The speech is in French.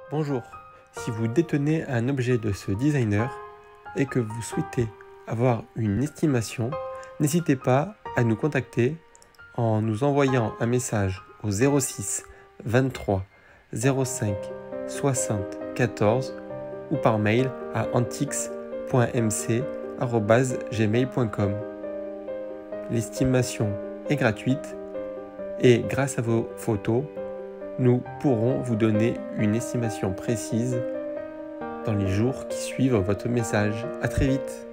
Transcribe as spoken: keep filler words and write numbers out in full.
Bonjour, si vous détenez un objet de ce designer et que vous souhaitez avoir une estimation, n'hésitez pas à nous contacter en nous envoyant un message au zéro six vingt-trois zéro cinq soixante quatorze ou par mail à antix point m c arobase gmail point com. L'estimation est gratuite et grâce à vos photos, nous pourrons vous donner une estimation précise dans les jours qui suivent votre message. À très vite!